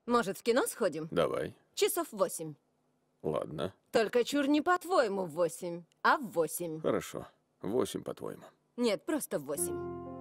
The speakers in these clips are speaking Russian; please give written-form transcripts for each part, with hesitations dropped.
Может, в кино сходим? Давай. Часов 8. Ладно. Только чур не по-твоему в 8, а в 8. Хорошо. 8, по-твоему. Нет, просто в 8.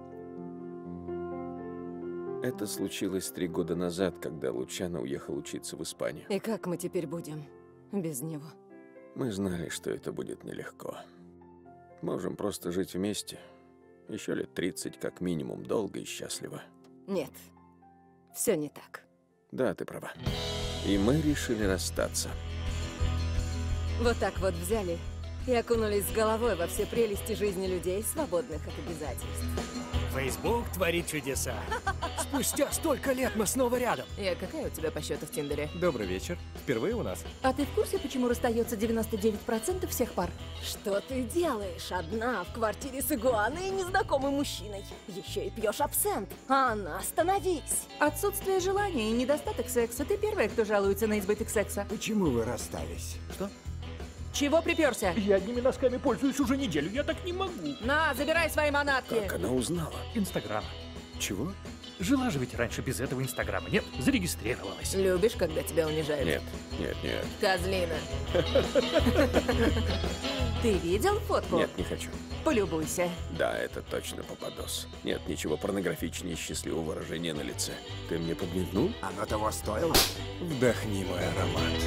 Это случилось 3 года назад, когда Лучано уехал учиться в Испанию. И как мы теперь будем без него? Мы знали, что это будет нелегко. Можем просто жить вместе. Еще лет 30 как минимум, долго и счастливо. Нет, все не так. Да, ты права. И мы решили расстаться. Вот так вот взяли и окунулись с головой во все прелести жизни людей, свободных от обязательств. Фейсбук творит чудеса. Спустя столько лет мы снова рядом. Какая у тебя по счету в Тиндере? Добрый вечер. Впервые у нас. А ты в курсе, почему расстается 99% всех пар? Что ты делаешь одна в квартире с игуаной и незнакомым мужчиной? Еще и пьешь абсент. Анна, остановись! Отсутствие желания и недостаток секса. Ты первая, кто жалуется на избыток секса. Почему вы расстались? Что? Чего приперся? Я одними носками пользуюсь уже неделю, я так не могу. На, забирай свои манатки. Как она узнала? Инстаграм. Чего? Жила же ведь раньше без этого Инстаграма, нет? Зарегистрировалась. Любишь, когда тебя унижают? Нет, нет, нет. Козлина. Ты видел фотку? Нет, не хочу. Полюбуйся. Да, это точно попадос. Нет ничего порнографичнее счастливого выражения на лице. Ты мне подмигнул? Оно того стоило? Вдохни мой аромат.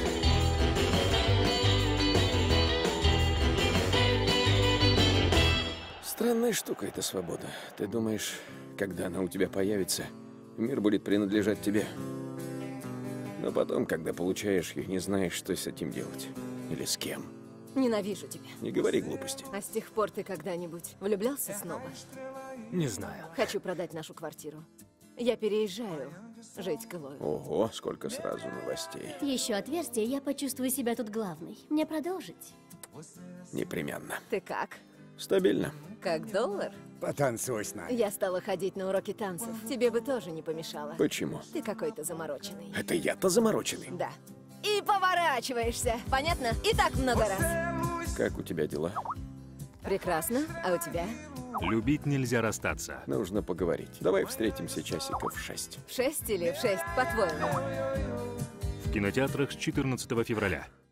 Странная штука эта свобода. Ты думаешь, когда она у тебя появится, мир будет принадлежать тебе. Но потом, когда получаешь ее, не знаешь, что с этим делать. Или с кем. Ненавижу тебя. Не говори глупости. А с тех пор ты когда-нибудь влюблялся снова? Не знаю. Хочу продать нашу квартиру. Я переезжаю жить к Элою. Ого, сколько сразу новостей. Еще отверстие, я почувствую себя тут главной. Мне продолжить? Непременно. Ты как? Стабильно. Как доллар? Потанцуй с нами. Я стала ходить на уроки танцев. Тебе бы тоже не помешало. Почему? Ты какой-то замороченный. Это я-то замороченный. Да. И поворачиваешься. Понятно? И так много раз. Как у тебя дела? Прекрасно. А у тебя? Любить нельзя расстаться. Нужно поговорить. Давай встретимся часиков в 6. В 6 или в 6, по-твоему? В кинотеатрах с 14 февраля.